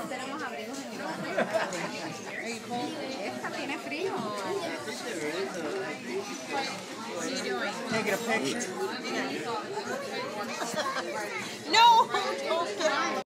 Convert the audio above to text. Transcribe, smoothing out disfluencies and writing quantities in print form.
tenemos abrigos en el esta tiene frío. Taking a picture.